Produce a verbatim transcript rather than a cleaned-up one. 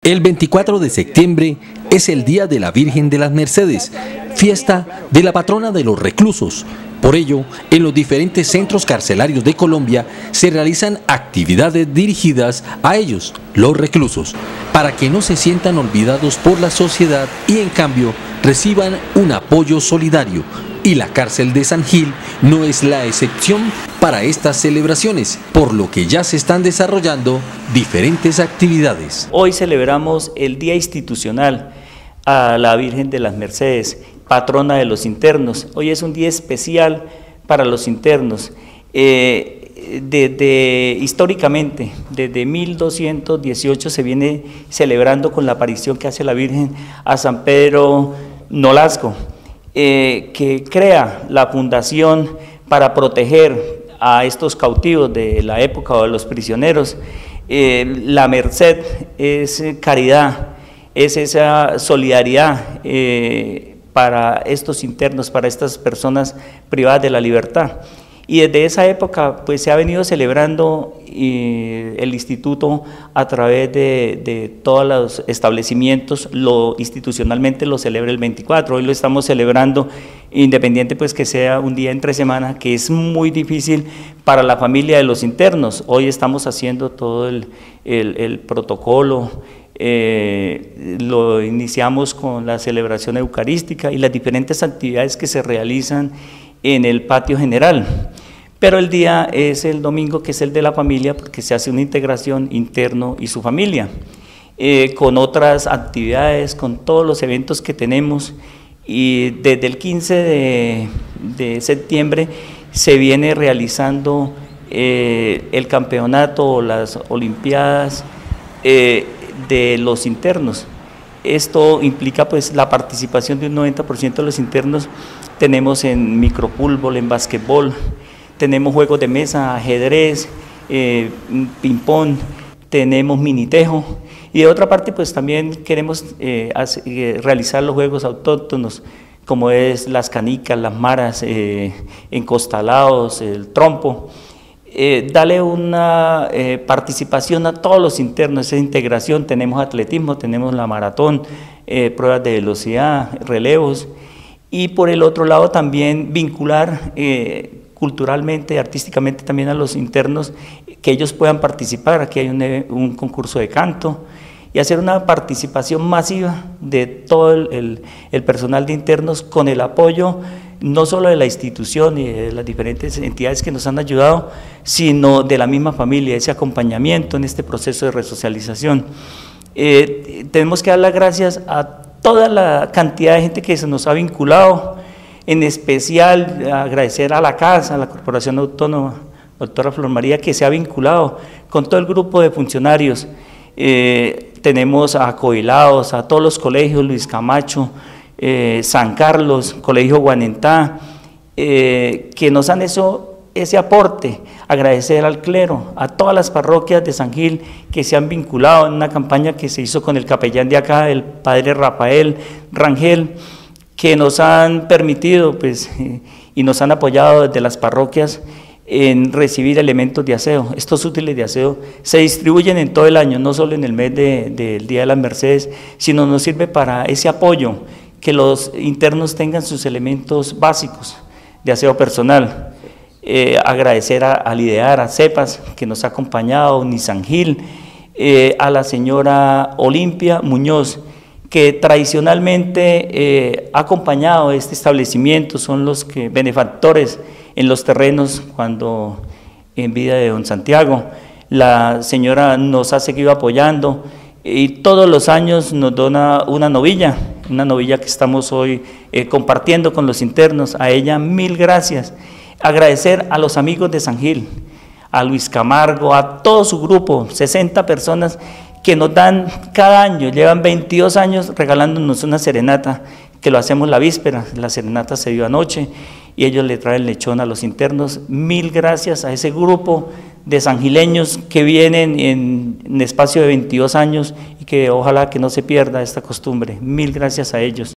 El veinticuatro de septiembre es el Día de la Virgen de las Mercedes, fiesta de la patrona de los reclusos. Por ello, en los diferentes centros carcelarios de Colombia se realizan actividades dirigidas a ellos, los reclusos, para que no se sientan olvidados por la sociedad y en cambio reciban un apoyo solidario. Y la cárcel de San Gil no es la excepción para estas celebraciones, por lo que ya se están desarrollando diferentes actividades. Hoy celebramos el Día Institucional a la Virgen de las Mercedes, patrona de los internos. Hoy es un día especial para los internos. Eh, desde, históricamente, desde mil doscientos dieciocho se viene celebrando con la aparición que hace la Virgen a San Pedro Nolasco, eh, que crea la fundación para proteger a estos cautivos de la época o de los prisioneros. Eh, la merced es caridad, es esa solidaridad eh, para estos internos, para estas personas privadas de la libertad. Y desde esa época pues se ha venido celebrando eh, el instituto a través de, de todos los establecimientos, lo institucionalmente lo celebra el veinticuatro, hoy lo estamos celebrando independiente pues que sea un día entre semana, que es muy difícil para la familia de los internos. Hoy estamos haciendo todo el, el, el protocolo, Eh, lo iniciamos con la celebración eucarística y las diferentes actividades que se realizan en el patio general, pero el día es el domingo, que es el de la familia, porque se hace una integración interno y su familia, eh, con otras actividades, con todos los eventos que tenemos. Y desde el quince de, de septiembre se viene realizando eh, el campeonato o las olimpiadas eh, de los internos. Esto implica pues la participación de un noventa por ciento de los internos. Tenemos en micropúlbol, en basquetbol, tenemos juegos de mesa, ajedrez, eh, ping-pong, tenemos minitejo, y de otra parte pues también queremos eh, hacer, eh, realizar los juegos autóctonos, como es las canicas, las maras, eh, encostalados, el trompo. Eh, darle una eh, participación a todos los internos, esa integración. Tenemos atletismo, tenemos la maratón, eh, pruebas de velocidad, relevos, y por el otro lado también vincular eh, culturalmente, artísticamente también a los internos, que ellos puedan participar. Aquí hay un, un concurso de canto, y hacer una participación masiva de todo el, el, el personal de internos, con el apoyo no solo de la institución y de las diferentes entidades que nos han ayudado, sino de la misma familia, ese acompañamiento en este proceso de resocialización. Eh, tenemos que dar las gracias a toda la cantidad de gente que se nos ha vinculado, en especial agradecer a la Casa, a la Corporación Autónoma, doctora Flor María, que se ha vinculado con todo el grupo de funcionarios. Eh, tenemos a Coilados, a todos los colegios, Luis Camacho, Eh, San Carlos, Colegio Guanentá, eh, que nos han hecho ese aporte. Agradecer al clero, a todas las parroquias de San Gil que se han vinculado en una campaña que se hizo con el capellán de acá, el padre Rafael Rangel, que nos han permitido pues, eh, y nos han apoyado desde las parroquias en recibir elementos de aseo. Estos útiles de aseo se distribuyen en todo el año, no solo en el mes del de, de Día de las Mercedes, sino nos sirve para ese apoyo, que los internos tengan sus elementos básicos de aseo personal. Eh, agradecer a, a Lidear, a Cepas, que nos ha acompañado, ni San Gil, eh, a la señora Olimpia Muñoz, que tradicionalmente eh, ha acompañado este establecimiento, son los que, benefactores en los terrenos cuando en vida de don Santiago. La señora nos ha seguido apoyando y todos los años nos dona una novilla, una novilla que estamos hoy eh, compartiendo con los internos. A ella mil gracias. Agradecer a los amigos de San Gil, a Luis Camargo, a todo su grupo, sesenta personas que nos dan cada año, llevan veintidós años regalándonos una serenata, que lo hacemos la víspera. La serenata se dio anoche y ellos le traen lechón a los internos. Mil gracias a ese grupo de sangileños que vienen en, en espacio de veintidós años y que ojalá que no se pierda esta costumbre. Mil gracias a ellos.